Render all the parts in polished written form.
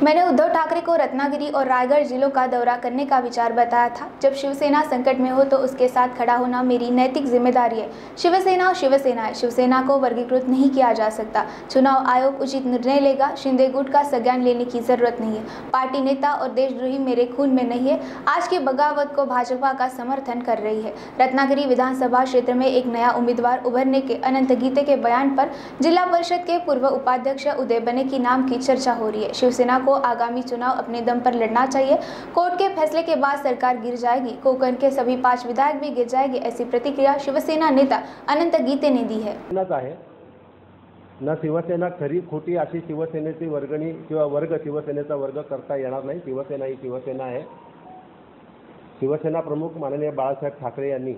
मैंने उद्धव ठाकरे को रत्नागिरी और रायगढ़ जिलों का दौरा करने का विचार बताया था। जब शिवसेना संकट में हो तो उसके साथ खड़ा होना मेरी नैतिक जिम्मेदारी है। शिवसेना शिवसेना है, शिवसेना को वर्गीकृत नहीं किया जा सकता। चुनाव आयोग उचित निर्णय लेगा। शिंदे गुट का संज्ञान लेने की जरूरत नहीं है। पार्टी नेता और देशद्रोही मेरे खून में नहीं है। आज की बगावत को भाजपा का समर्थन कर रही है। रत्नागिरी विधानसभा क्षेत्र में एक नया उम्मीदवार उभरने के अनंत गीते के बयान पर जिला परिषद के पूर्व उपाध्यक्ष उदय बने की नाम की चर्चा हो रही है। शिवसेना को आगामी चुनाव अपने दम पर लड़ना चाहिए। कोर्ट के फैसले के बाद सरकार गिर जाएगी, कोकण के सभी 5 विधायक भी गिर जाएंगे, ऐसी प्रतिक्रिया शिवसेना नेता अनंत गीते ने दी है। न शिवसेना खरी खोटी अशी शिवसेनेची वर्गणी किंवा वर्ग शिवसेनेचा वर्ग करता येणार नाही। शिवसेना ही शिवसेना आहे। शिवसेना प्रमुख माननीय बाळासाहेब ठाकरे यांनी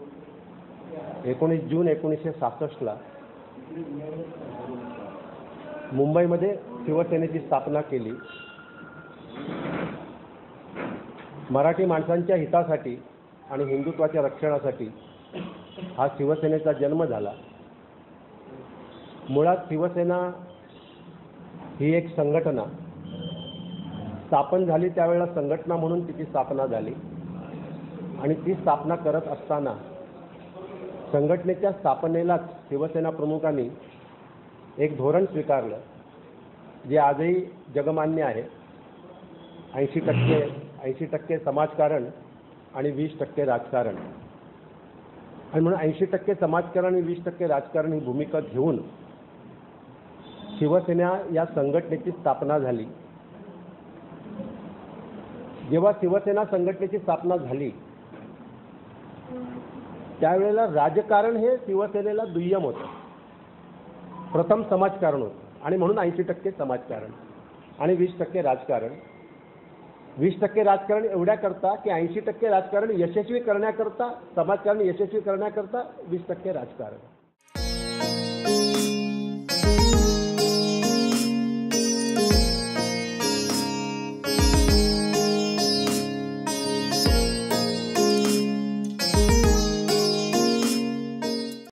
19 जून 1966 ला मुंबईमध्ये शिवसेनेची स्थापना केली। मराठी माणसांच्या हितासाठी आणि हिंदुत्वाच्या रक्षणासाठी हा शिवसेनेचा जन्म झाला। मुळात शिवसेना ही एक संघटना स्थापन झाली, त्यावेळेला संघटना म्हणून तिची स्थापना झाली आणि ती स्थापना करत असताना संघटनेच्या स्थापनेलाच शिवसेना प्रमुखांनी एक धोरण स्वीकारलं जे आजही जगमान्य आहे। 80% समाजकारण आणि 20% राजकारण, आणि म्हणून 80% समाजकारण आणि 20% राजकारण ही भूमिका घेऊन शिवसेना या संघटनेची स्थापना झाली। जेव्हा शिवसेना संघटनेची स्थापना झाली त्यावेळेला राजकारण हे शिवसेनेला दुय्यम होतं, प्रथम समाजकारण होतं आणि म्हणून 80% समाजकारण आणि 20% राजकारण। 20% राजकारण एवढ्या करता की 80% राजकारण यशस्वी करण्याकरता, समाजकारण यशस्वी करण्याकरता 20% राजकारण।